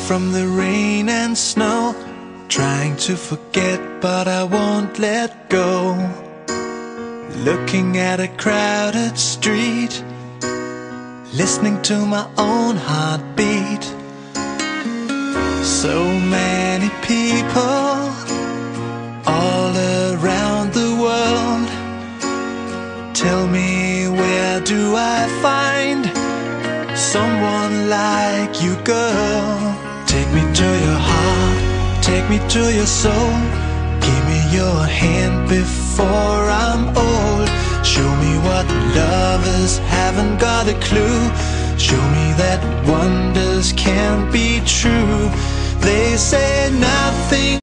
from the rain and snow, trying to forget but I won't let go. Looking at a crowded street, listening to my own heartbeat. So many people all around the world. Tell me, where do I find someone like you, girl? Take me to your heart, take me to your soul. Give me your hand before I'm old. Show me what lovers haven't got a clue. Show me that wonders can't be true. They say